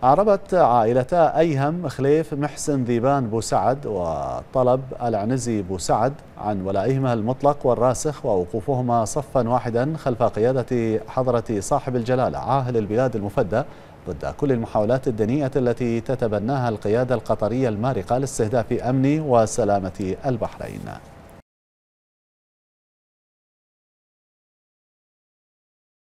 أعربت عائلتا أيهم خليف محسن ذيبان بوسعد وطلب العنزي بوسعد عن ولائهما المطلق والراسخ ووقوفهما صفا واحدا خلف قيادة حضرة صاحب الجلالة عاهل البلاد المفدى ضد كل المحاولات الدنيئة التي تتبناها القيادة القطرية المارقة لاستهداف أمن وسلامة البحرين.